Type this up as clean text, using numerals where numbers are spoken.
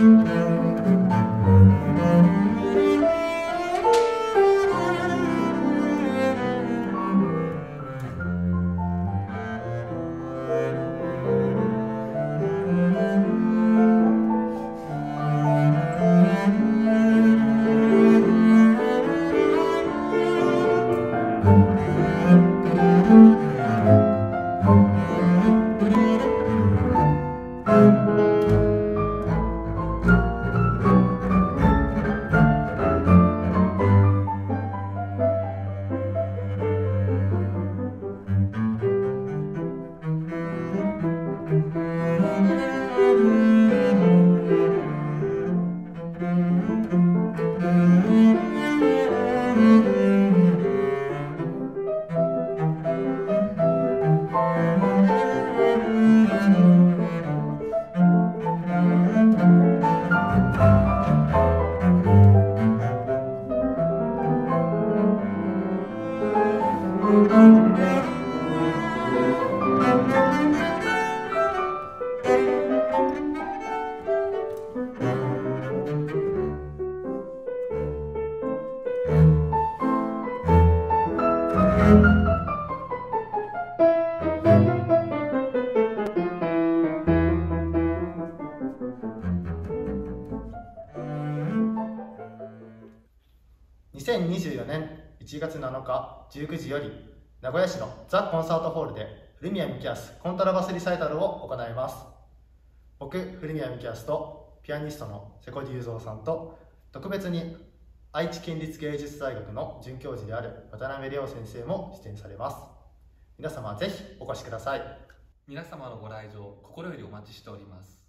2024年1月7日19時より名古屋市のザ・コンサートホールで古宮ミキアスコントラバスリサイタルを行います。僕、古宮ミキアスとピアニストの瀬古隆三さんと特別に愛知県立芸術大学の准教授である渡辺亮先生も出演されます。皆様ぜひお越しください。 皆様のご来場心よりお待ちしております。